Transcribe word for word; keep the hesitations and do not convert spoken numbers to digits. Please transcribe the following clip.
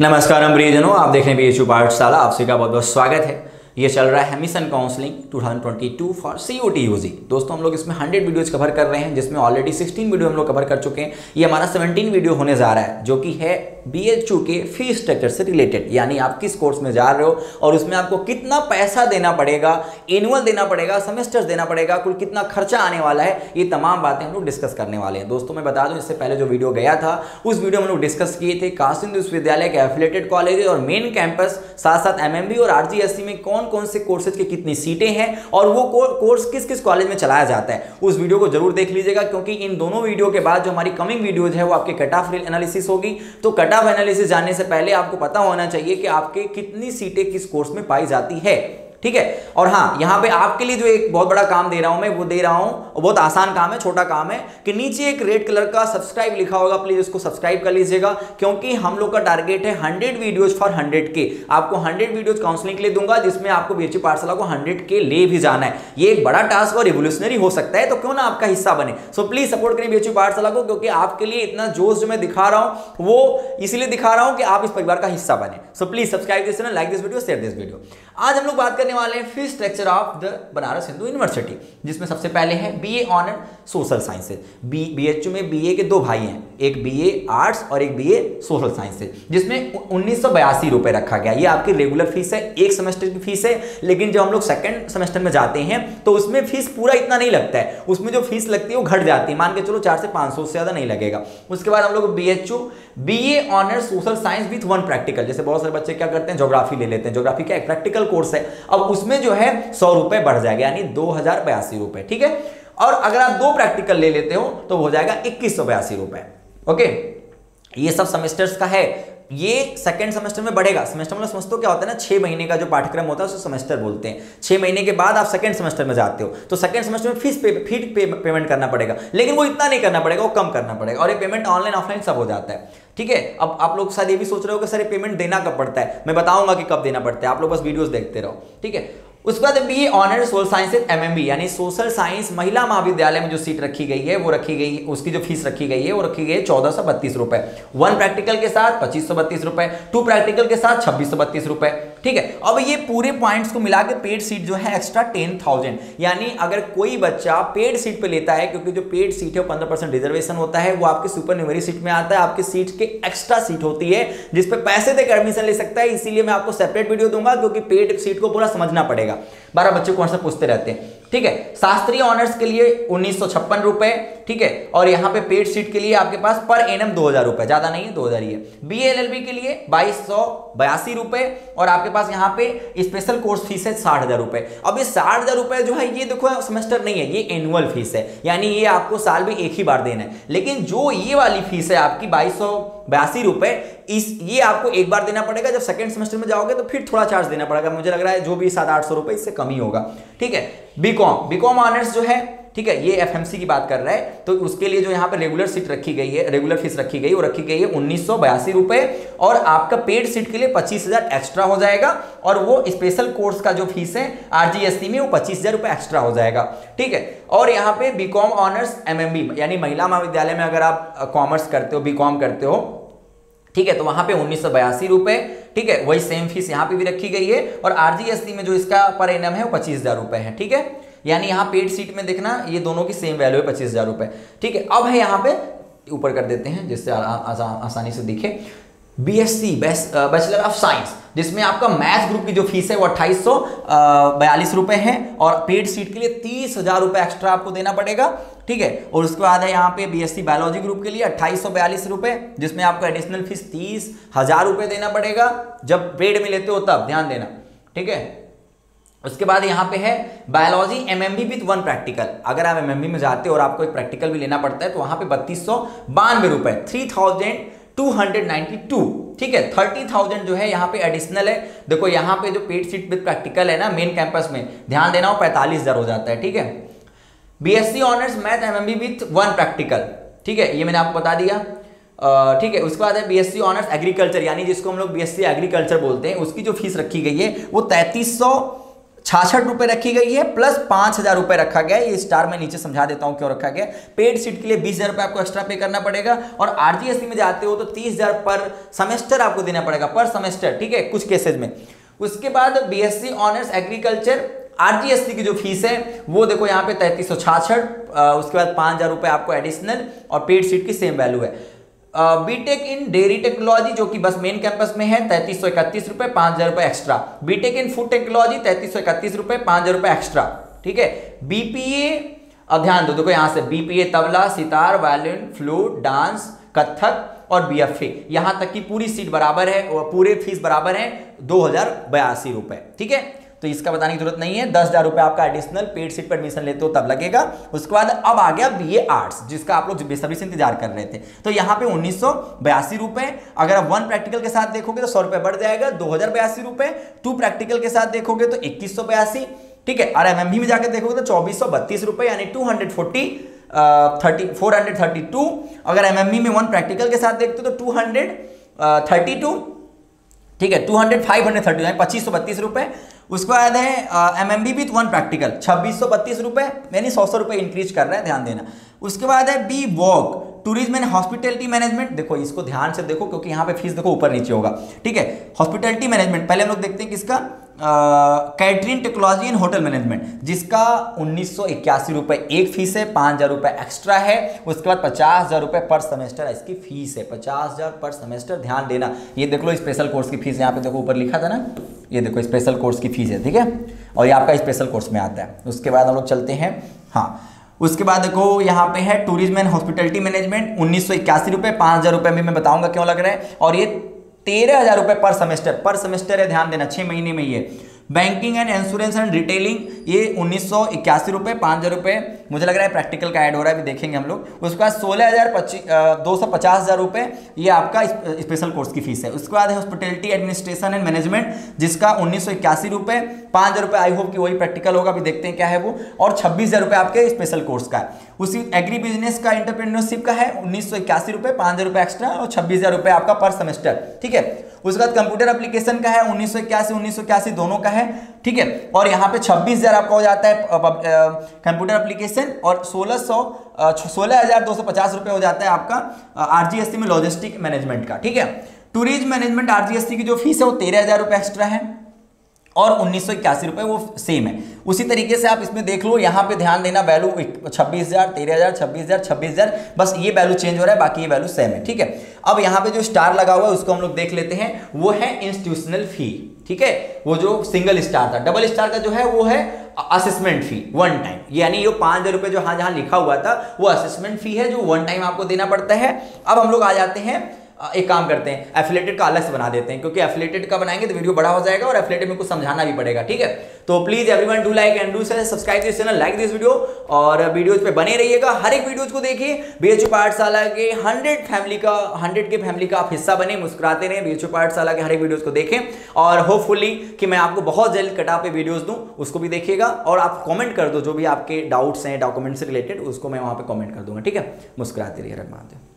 नमस्कार प्रियजनों, आप देख रहे हैं बीएचयू पाठशाला। आप सभी का बहुत बहुत स्वागत है। ये चल रहा है मिशन काउंसलिंग दो हज़ार बाईस फॉर सीयूटी यूजी। दोस्तों, हम लोग इसमें सौ वीडियोज कवर कर रहे हैं, जिसमें ऑलरेडी सोलह वीडियो हम लोग कवर कर चुके हैं। ये हमारा सत्रह वीडियो होने जा रहा है, जो कि है बीएचयू के फीस स्ट्रक्चर से रिलेटेड, यानी आप किस कोर्स में जा रहे हो और उसमें आपको कितना पैसा देना पड़ेगा, एनुअल देना पड़ेगा, सेमेस्टर्स देना पड़ेगा, कुल कितना खर्चा आने वाला है, ये तमाम बातें हम लोग डिस्कस करने वाले हैं। दोस्तों, मैं बता दूं, इससे पहले जो वीडियो गया था उस वीडियो में हम लोग डिस्कस किए थे काशी हिंदू विश्वविद्यालय के एफिलिएटेड कॉलेज और मेन कैंपस, साथ साथ एमएमबी और आरजीएससी में कौन कौन से कोर्सेज की कितनी सीटें हैं और वो कोर्स किस किस कॉलेज में चलाया जाता है। उस वीडियो को जरूर देख लीजिएगा, क्योंकि इन दोनों वीडियो के बाद जो हमारी कमिंग वीडियोज है वो आपके कट ऑफ एनालिसिस होगी। तो कट ऑफ एनालिसिस जानने से पहले आपको पता होना चाहिए कि आपके कितनी सीटें किस कोर्स में पाई जाती है, ठीक है। और हाँ, यहाँ पे आपके लिए जो एक बहुत बड़ा काम दे रहा हूं मैं, वो दे रहा हूं, बहुत आसान काम है, छोटा काम है, कि नीचे एक रेड कलर का सब्सक्राइब लिखा होगा, प्लीज उसको सब्सक्राइब कर लीजिएगा, क्योंकि हम लोग का टारगेट है हंड्रेड वीडियोज फॉर हंड्रेड के। आपको हंड्रेड वीडियोज काउंसलिंग के लिए दूंगा, जिसमें आपको बीएचयू पाठशाला को हंड्रेड के ले भी जाना है। ये एक बड़ा टास्क और रिवोल्यूशनरी हो सकता है, तो क्यों ना आपका हिस्सा बने। सो प्लीज सपोर्ट करें बीएचयू पाठशाला को, क्योंकि आपके लिए इतना जोश जो मैं दिखा रहा हूं वो इसलिए दिखा रहा हूं कि आप इस परिवार का हिस्सा बने। So please subscribe this channel, like this video, share this video. आज हम लोग बात करने वाले हैं fees structure of the Banaras Hindu University, जिसमें सबसे पहले है BA honour social sciences. B BHU में बीए के दो भाई हैं, एक बीए आर्ट्स और एक बीए सोशल साइंसेज, जिसमें उन्नीस सौ बयासी रुपए रखा गया। ये आपकी रेगुलर फीस है, एक सेमेस्टर की फीस है। लेकिन जब हम लोग सेकंड सेमेस्टर में जाते हैं तो उसमें फीस पूरा इतना नहीं लगता है, उसमें जो फीस लगती है वो घट जाती है। मान के चलो चार से पांच सौ से ज्यादा नहीं लगेगा। उसके बाद हम लोग BHU BA honour social science with one practical, जैसे बहुत सारे बच्चे क्या करते हैं, ज्योग्राफी ले लेते हैं। ज्योग्राफी का एक प्रैक्टिकल कोर्स है, अब उसमें जो है सौ रुपए बढ़ जाएगा, यानी दो हजार बयासी रुपए, ठीक है। और अगर आप दो प्रैक्टिकल ले लेते हो तो हो जाएगा इक्कीस सौ बयासी रुपए। ओके, ये सब सेमेस्टर्स का है। ये सेकंड सेमेस्टर में बढ़ेगा। सेमेस्टर मतलब समझते हो क्या होता है ना, छह महीने का जो पाठ्यक्रम होता है उसे सेमेस्टर बोलते हैं। छह महीने के बाद आप सेकंड सेमेस्टर में जाते हो, तो सेकंड सेमेस्टर में fees pay, fees pay, payment करना पड़ेगा, लेकिन वो इतना नहीं करना पड़ेगा, वो कम करना पड़ेगा। और ये पेमेंट ऑनलाइन ऑफलाइन सब हो जाता है, ठीक है। अब आप लोग शायद ये भी सोच रहे हो कि सर ये पेमेंट देना कब पड़ता है, मैं बताऊंगा कि कब देना पड़ता है, आप लोग बस वीडियोस देखते रहो, ठीक है। उसके बाद BA honours social sciences MMV, यानी सोशल साइंस महिला महाविद्यालय में जो सीट रखी गई है वो रखी गई, उसकी जो फीस रखी गई है वो रखी गई है चौदह सौ बत्तीस रुपए। वन प्रैक्टिकल के साथ पच्चीस सौ बत्तीस रुपए, टू प्रैक्टिकल के साथ छब्बीस सौ बत्तीस रुपए, ठीक है। अब ये पूरे पॉइंट्स को मिला के पेड सीट जो है एक्स्ट्रा टेन थाउजेंड, यानी अगर कोई बच्चा पेड सीट पे लेता है, क्योंकि जो पेड सीट है वो पंद्रह परसेंट रिजर्वेशन होता है, वो आपके सुपर न्यूमेरी सीट में आता है, आपकी सीट के एक्स्ट्रा सीट होती है जिसपे पैसे देकर एडमिशन ले सकता है। इसीलिए मैं आपको सेपरेट वीडियो दूंगा, क्योंकि पेड सीट को पूरा समझना पड़ेगा। बारह बच्चे कौन सा पूछते रहते हैं, ठीक है। शास्त्रीय ऑनर्स के लिए उन्नीस सौ छप्पन रुपए, ठीक है। और यहाँ पे पेड सीट के लिए आपके पास पर एनम दो हजार रुपए, ज्यादा नहीं है, दो हजार ही है। बीएलएलबी के लिए बाईस सौ बयासी रुपए, और आपके पास यहाँ पे स्पेशल कोर्स फीस है साठ हजार रुपए। अब ये साठ हजार रुपए जो है, ये देखो सेमेस्टर नहीं है, ये एनुअल फीस है, यानी ये आपको साल में एक ही बार देना है। लेकिन जो ये वाली फीस है आपकी बाईस सौ बयासी रुपए, इस ये आपको एक बार देना पड़ेगा। जब सेकंड सेमेस्टर में जाओगे तो फिर थोड़ा चार्ज देना पड़ेगा, मुझे लग रहा है जो भी सात आठ सौ रुपए, इससे कम ही होगा, ठीक है। बीकॉम बीकॉम ऑनर्स जो है, ठीक है, ये एफएमसी की बात कर रहा है, तो उसके लिए जो यहाँ पे रेगुलर सीट रखी गई है, रेगुलर फीस रखी गई वो रखी गई है उन्नीस सौ बयासी रुपए, और आपका पेड सीट के लिए पच्चीस हजार एक्स्ट्रा हो जाएगा, और वो स्पेशल कोर्स का जो फीस है आरजीएससी में वो पच्चीस हजार रुपए एक्स्ट्रा हो जाएगा, ठीक है। और यहाँ पे बीकॉम ऑनर्स एमएमबी, यानी महिला महाविद्यालय में अगर आप कॉमर्स करते हो, बीकॉम करते हो, ठीक है, तो वहां पे उन्नीस सौ बयासी रुपए, ठीक है, वही सेम फीस यहाँ पे भी रखी गई है। और आरजीएससी में जो इसका पर एनम है वो पच्चीस हजार रुपए है, ठीक है। यानी यहाँ पेड सीट में देखना, ये दोनों की सेम वैल्यू है, पच्चीस हजार रुपए, ठीक है। अब है यहाँ पे ऊपर कर देते हैं जिससे आसानी से दिखे, बीएससी बैचलर ऑफ साइंस, जिसमें आपका मैथ्स ग्रुप की जो फीस है वो अट्ठाईस सौ बयालीस रुपए है, और पेड सीट के लिए तीस हजार रुपए एक्स्ट्रा आपको देना पड़ेगा, ठीक है। और उसके बाद है यहाँ पे बीएससी बायोलॉजी ग्रुप के लिए अट्ठाईस सौ बयालीस रुपए, जिसमें आपको एडिशनल फीस तीस हजार रुपए देना पड़ेगा, जब पेड में लेते हो तब ध्यान देना, ठीक है। उसके बाद यहाँ पे है biology MMV with one practical. अगर आप एमएमबी में जाते हो और आपको एक प्रैक्टिकल भी लेना पड़ता है तो वहां पे बत्तीस सौ बानवे रुपए, three thousand two hundred ninety two, ठीक है। थर्टी थाउजेंड जो है यहाँ पे एडिशनल है। देखो यहाँ पे जो पेड सीट विद प्रैक्टिकल है ना मेन कैंपस में, ध्यान देना, वो पैंतालीस हजार हो जाता है, ठीक है। BSc honours math MMV with one practical, ठीक है, ये मैंने आपको बता दिया, ठीक है। उसके बाद है बीएससी ऑनर्स एग्रीकल्चर, यानी जिसको हम लोग बीएससी एग्रीकल्चर बोलते हैं, उसकी जो फीस रखी गई है वो तैंतीस सौ छाछठ रुपए रखी गई है प्लस पांच हजार रुपए रखा गया है। ये स्टार मैं नीचे समझा देता हूं क्यों रखा गया। पेड सीट के लिए बीस हजार रुपए आपको एक्स्ट्रा पे करना पड़ेगा और आरजीएसटी में जाते हो तो तीस हजार पर सेमेस्टर आपको देना पड़ेगा, पर सेमेस्टर, ठीक है, कुछ केसेज में। उसके बाद बीएससी ऑनर्स एग्रीकल्चर आरजीएसटी की जो फीस है वो देखो यहाँ पे तैंतीस सौ छाछठ, उसके बाद पांच हजार रुपए आपको एडिशनल और पेड सीट की सेम वैल्यू है। बीटेक इन डेयरी टेक्नोलॉजी जो कि बस मेन कैंपस में है तैंतीस सौ इकतीस रुपए, पांच हजार रुपए extra. BTech in food technology तैंतीस सौ इकतीस रुपए, पांच हजार रुपए एक्स्ट्रा, ठीक है। बीपीए, अब ध्यान दो, देखो यहां से BPA tabla, sitar, violin, flute, dance, Kathak और बीएफए, यहां तक की पूरी सीट बराबर है और पूरे फीस बराबर है दो हजार बयासी रुपए, ठीक है। तो इसका बताने की जरूरत नहीं है। दस हजार रुपए आपका एडिशनल पेड सीट पर एडमिशन लेते हो तब लगेगा। उसके बाद अब आ गया बीए आर्ट्स जिसका आप लोग बेसब्री से इंतजार कर रहे थे। तो यहाँ पे उन्नीस सौ बयासी रुपए, अगर आप वन प्रैक्टिकल के साथ देखोगे तो सौ रुपए बढ़ जाएगा, दो हजार बयासी रुपए। टू प्रैक्टिकल के साथ देखोगे तो इक्कीस सौ बयासी, ठीक है। और एमएमबी में जाकर देखोगे तो चौबीस सौ बत्तीस रुपए, यानी two hundred forty thirty four hundred thirty two. अगर एमएमबी में वन प्रैक्टिकल के साथ देखते हो तो टू हंड्रेड थर्टी टू, ठीक है, two hundred five hundred thirty यानी पच्चीस सौ बत्तीस रुपए। उसके बाद है एमएमबी विथ वन प्रैक्टिकल छब्बीस सौ बत्तीस रुपए, यानी सौ सौ रुपए इंक्रीज कर रहा है, ध्यान देना। उसके बाद है B Voc tourism and hospitality management, देखो इसको ध्यान से देखो क्योंकि यहाँ पे फीस देखो ऊपर नीचे होगा, ठीक है। हॉस्पिटैलिटी मैनेजमेंट पहले हम लोग देखते हैं किसका, catering technology and hotel management, जिसका उन्नीस सौ इक्यासी रुपए एक फीस है, पांच हजार रुपए एक्स्ट्रा है। उसके बाद पचास हजार रुपए पर सेमेस्टर इसकी फीस है, पचास हजार पर सेमेस्टर, ध्यान देना। ये देख लो स्पेशल कोर्स की फीस यहाँ पे देखो ऊपर लिखा था ना, ये देखो स्पेशल कोर्स की फीस है, ठीक है, और ये आपका स्पेशल कोर्स में आता है। उसके बाद हम लोग चलते हैं, हाँ, उसके बाद देखो यहाँ पे है टूरिज्म एंड हॉस्पिटैलिटी मैनेजमेंट उन्नीस सौ इक्यासी रुपए, पांच हजार रुपए में मैं बताऊंगा क्यों लग रहा है। और ये तेरह हजार रुपए पर सेमेस्टर, पर सेमेस्टर है, ध्यान देना, छह महीने में ये। Banking and insurance and retailing ये उन्नीस सौ इक्यासी रुपए, पाँच हजार रुपए, मुझे लग रहा है प्रैक्टिकल का ऐड हो रहा है, अभी देखेंगे हम लोग। उसके बाद सोलह हजार पच्चीस दो सौ पचास हजार रुपए ये आपका स्पेशल कोर्स की फीस है। उसके बाद है हॉस्पिटैलिटी एडमिनिस्ट्रेशन एंड मैनेजमेंट जिसका उन्नीस सौ इक्यासी रुपए, पाँच हजार रुपए, आई होप कि वही प्रैक्टिकल होगा, अभी देखते हैं क्या है वो। और छब्बीस हजार रुपए आपके स्पेशल कोर्स का है। उसी एग्री बिजनेस का एंटरप्रेन्योरशिप का है उन्नीस सौ इक्यासी रुपए, पाँच हजार रुपए एक्स्ट्रा और छब्बीस हजार रुपए आपका पर सेमेस्टर, ठीक है। उसके बाद कंप्यूटर एप्लीकेशन का है उन्नीस सौ इक्यासी उन्नीस सौ इक्यासी दोनों का है, ठीक है। और यहाँ पे छब्बीस हजार आपका हो जाता है कंप्यूटर एप्लीकेशन और सोलह सौ सोलह हजार दो सौ पचास रुपए हो जाता है आपका आरजीएसटी में लॉजिस्टिक मैनेजमेंट का, ठीक है। टूरिज्म मैनेजमेंट आरजीएसटी की जो फीस है वो तेरह हजार रुपए एक्स्ट्रा है और उन्नीस सौ इक्यासी रुपए वो सेम है। उसी तरीके से आप इसमें देख लो, यहाँ पे ध्यान देना, वैल्यू छब्बीस हजार, तेरह हजार, छब्बीस हजार, छब्बीस हजार, बस ये वैल्यू चेंज हो रहा है, बाकी ये वैल्यू सेम है, ठीक है। अब यहाँ पे जो स्टार लगा हुआ है उसको हम लोग देख लेते हैं, वो है इंस्टीट्यूशनल फी, ठीक है। वो जो सिंगल स्टार था, डबल स्टार का जो है वो है असेसमेंट फी वन टाइम, यानी ये पांच हजार रुपए जो हाँ जहां लिखा हुआ था वो असेसमेंट फी है जो वन टाइम आपको देना पड़ता है। अब हम लोग आ जाते हैं, एक काम करते हैं, एफिलिएटेड का अलग से बना देते हैं, क्योंकि एफिलिएटेड का बनाएंगे तो वीडियो बड़ा हो जाएगा और एफिलिएटेड में कुछ समझाना भी पड़ेगा, ठीक है। तो please everyone do like and do subscribe this channel, like this video और वीडियोज पे बने रहिएगा। हर एक वीडियोज को देखिए, बीएचयू पाठशाला के हंड्रेड फैमिली का हंड्रेड के फैमिली का आप हिस्सा बने, मुस्कुराते रहे, बीएचयू पाठशाला के हर एक वीडियोज को देखें और होपफुली कि मैं आपको बहुत जल्द कटा पे वीडियोज दूं, उसको भी देखिएगा। और आप कॉमेंट कर दो जो भी आपके डाउट्स हैं डॉक्यूमेंट से रिलेटेड, उसको मैं वहां पर कॉमेंट कर दूंगा, ठीक है। मुस्कुराते रहिए, रघुनाथ।